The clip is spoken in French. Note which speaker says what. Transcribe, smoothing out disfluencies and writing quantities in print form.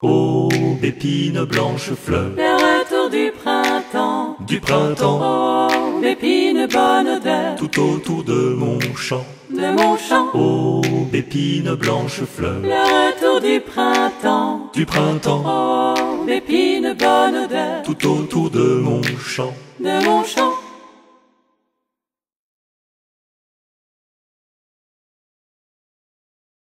Speaker 1: Ô Bépine blanche fleur,
Speaker 2: le retour du printemps,
Speaker 1: oh
Speaker 2: Bépine bonne odeur,
Speaker 1: tout autour de mon champ.
Speaker 2: de mon champ.
Speaker 1: Ô Bépine blanche fleur,
Speaker 2: Le retour du printemps,
Speaker 1: oh
Speaker 2: Bépine bonne odeur,
Speaker 1: tout autour de mon champ.
Speaker 2: de mon champ.